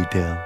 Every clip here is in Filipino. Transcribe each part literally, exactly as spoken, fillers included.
later.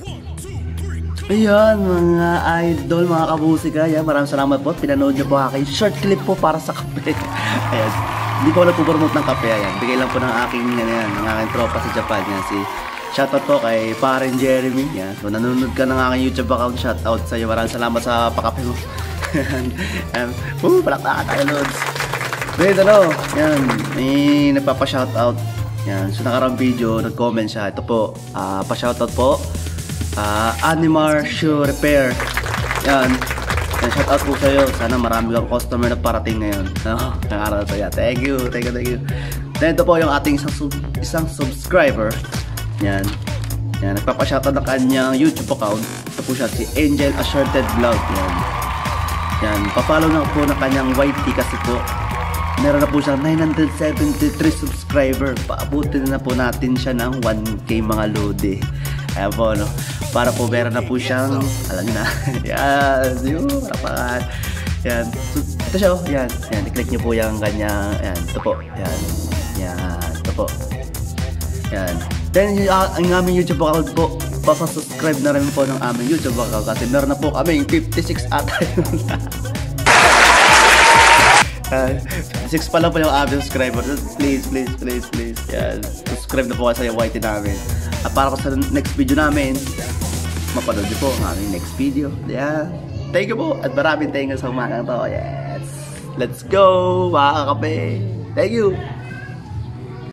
Ayan mga idol, mga kabusika, yan, maraming salamat po. Pinanood niyo po aking short clip po para sa kape. Ayan, hindi po ako nagpo-promote ng kape. Ayan, bigay lang po ng aking, yan, ng aking tropa sa Japan. Yan, si shoutout po kay Paren Jeremy. Yan, so nanonood ka ng aking YouTube account, shoutout sa iyo. Maraming salamat sa pakape mo. Ayan, uh, palaktakan tayo, Lods. Wait, ano, yan, may nagpapa-shoutout. Yan, so nakarang video, nag-comment siya. Ito po, uh, pa-shoutout po. Uh, Animar Shoe Repair. Yan. Yan, shout out po sa'yo. Sana marami kang customer na parating ngayon. No? Nang-aral na tayo. Thank you, thank you, thank you. Then ito po yung ating isang, sub isang subscriber. Yan. Yan, nagpapashoutout ng kanyang YouTube account. Ito po siya, si Angel Assorted Vlog. Yan. Yan, papalo na po ng kanyang Y T kasi po meron na po siyang nine hundred seventy-three subscriber. Paabutin na po natin siya ng one K mga lodi. Ayan po, no? Para po meron na po siyang, alam niyo na, yan, yun, rapat. Yan, so, ito siya, oh, yan, yan, i-click niyo po yung kanyang, yan, ito po, yan, yan, ito po, yan. Then, uh, ang aming YouTube account po, pasasubscribe na rin po ng aming YouTube account kasi meron na po kaming fifty-six ata yun. Uh, fifty-six pa lang po yung aming subscriber. Please, please, please, please. Yan. Subscribe na po kayo sa Y T namin. At para ko sa next video namin, mapanood nyo po ang aming next video. Yeah. Thank you po. At maraming thank you sa umagang to. Yes. Let's go, mga kakape. Thank you.